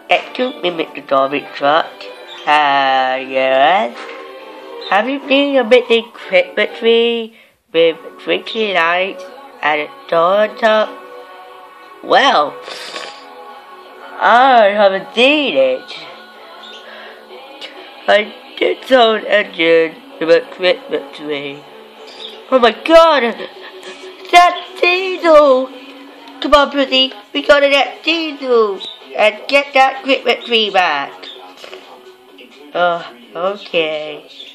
It took me with the garbage truck. Yes. Have you seen a missing Christmas tree with twinkling lights and a door on top? Well, I haven't seen it. I did saw an engine with a Christmas tree. Oh my god! That's Diesel! Come on, Pussy, we gotta get Diesel and get that Christmas tree back. Oh, okay.